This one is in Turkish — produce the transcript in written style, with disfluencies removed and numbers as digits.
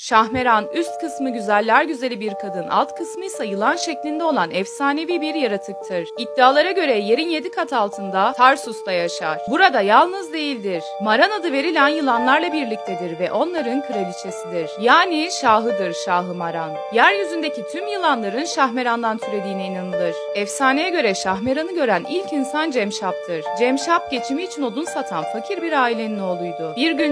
Şahmeran üst kısmı güzeller güzeli bir kadın, alt kısmı ise yılan şeklinde olan efsanevi bir yaratıktır. İddialara göre yerin 7 kat altında Tarsus'ta yaşar. Burada yalnız değildir. Maran adı verilen yılanlarla birliktedir ve onların kraliçesidir. Yani şahıdır Şahı Maran. Yeryüzündeki tüm yılanların Şahmeran'dan türediğine inanılır. Efsaneye göre Şahmeran'ı gören ilk insan Cemşap'tır. Cemşap geçimi için odun satan fakir bir ailenin oğluydu. Bir gün